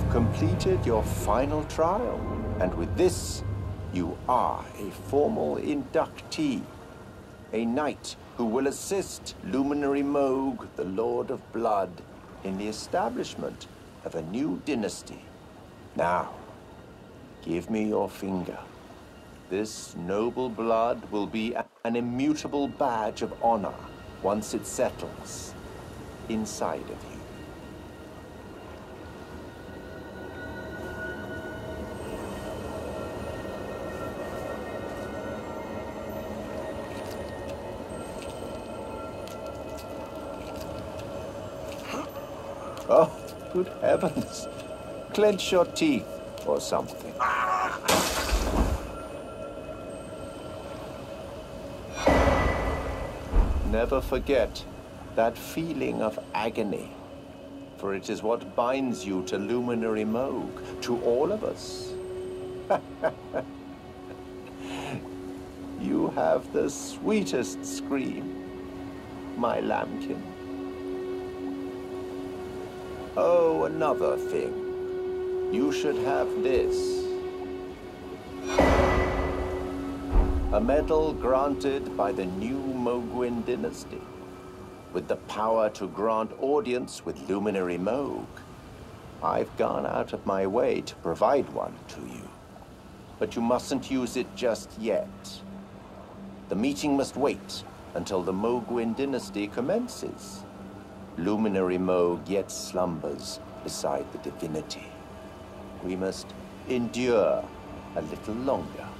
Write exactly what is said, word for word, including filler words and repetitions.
You've completed your final trial, and with this, you are a formal inductee. A knight who will assist Luminary Mogh, the Lord of Blood, in the establishment of a new dynasty. Now, give me your finger. This noble blood will be an immutable badge of honor once it settles inside of you. Oh, good heavens. Clench your teeth or something. Never forget that feeling of agony, for it is what binds you to Luminary Mogh, to all of us. You have the sweetest scream, my lambkin. Oh, another thing. You should have this. A medal granted by the new Moghwyn dynasty, with the power to grant audience with Luminary Mogh. I've gone out of my way to provide one to you, but you mustn't use it just yet. The meeting must wait until the Moghwyn dynasty commences. Luminary Mogh yet slumbers beside the divinity. We must endure a little longer.